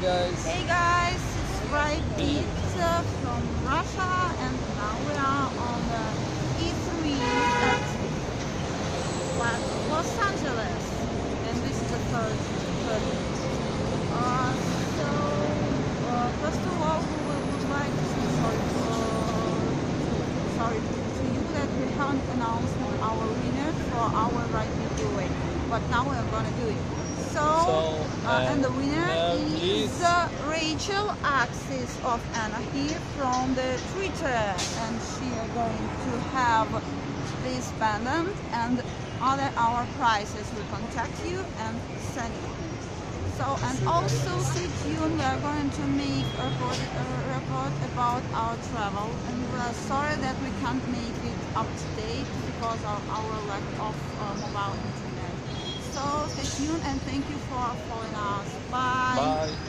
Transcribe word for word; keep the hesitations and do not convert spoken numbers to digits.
guys. Hey guys, it's FryeHi uh, from Russia, and now we are on the E three at Los Angeles, and this is the third version. Uh, so, uh, first of all, we would like to say sorry, for, sorry to you that we haven't announced our winner for our FryeHi giveaway, but now we are going to do it. So, So, uh, and the uh, winner now is is- uh, Rachel Axis of Anna here from the Twitter, and she is going to have this pendant and other our prizes. Will contact you and send you. So, and also stay tuned. We are going to make a report, a report about our travel, and we are sorry that we can't make it up to date because of our lack of uh, mobile internet. So stay tuned and thank you for following us. Bye. Bye.